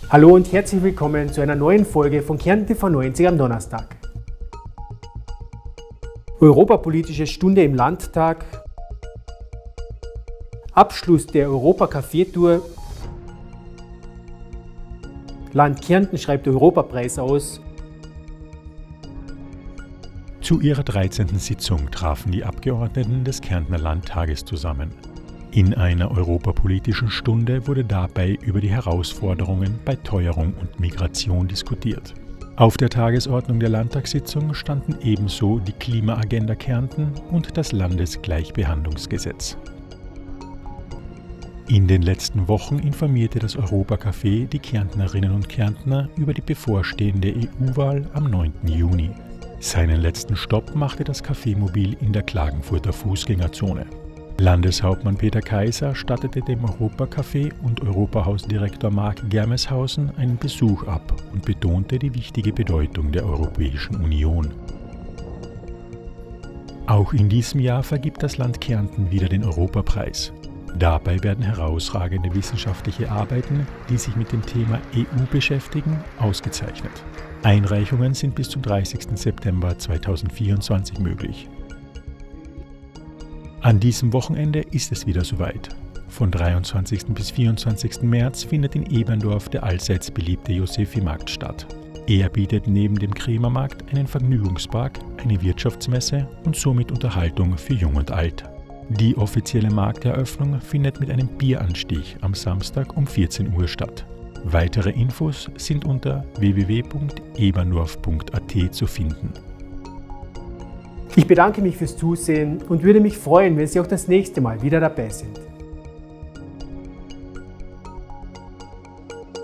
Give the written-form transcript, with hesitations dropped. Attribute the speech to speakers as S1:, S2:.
S1: Hallo und herzlich willkommen zu einer neuen Folge von Kärnten TV 90 am Donnerstag. Europapolitische Stunde im Landtag, Abschluss der Europa-Café-Tour, Land Kärnten schreibt Europapreis aus.
S2: Zu ihrer 13. Sitzung trafen die Abgeordneten des Kärntner Landtages zusammen. In einer europapolitischen Stunde wurde dabei über die Herausforderungen bei Teuerung und Migration diskutiert. Auf der Tagesordnung der Landtagssitzung standen ebenso die Klimaagenda Kärnten und das Landesgleichbehandlungsgesetz. In den letzten Wochen informierte das Europacafé die Kärntnerinnen und Kärntner über die bevorstehende EU-Wahl am 9. Juni. Seinen letzten Stopp machte das Café-Mobil in der Klagenfurter Fußgängerzone. Landeshauptmann Peter Kaiser stattete dem Europacafé und Europahausdirektor Marc Germeshausen einen Besuch ab und betonte die wichtige Bedeutung der Europäischen Union. Auch in diesem Jahr vergibt das Land Kärnten wieder den Europapreis. Dabei werden herausragende wissenschaftliche Arbeiten, die sich mit dem Thema EU beschäftigen, ausgezeichnet. Einreichungen sind bis zum 30. September 2024 möglich. An diesem Wochenende ist es wieder soweit. Von 23. bis 24. März findet in Eberndorf der allseits beliebte Josephi-Markt statt. Er bietet neben dem Krämermarkt einen Vergnügungspark, eine Wirtschaftsmesse und somit Unterhaltung für Jung und Alt. Die offizielle Markteröffnung findet mit einem Bieranstich am Samstag um 14 Uhr statt. Weitere Infos sind unter www.eberndorf.at zu finden.
S1: Ich bedanke mich fürs Zusehen und würde mich freuen, wenn Sie auch das nächste Mal wieder dabei sind.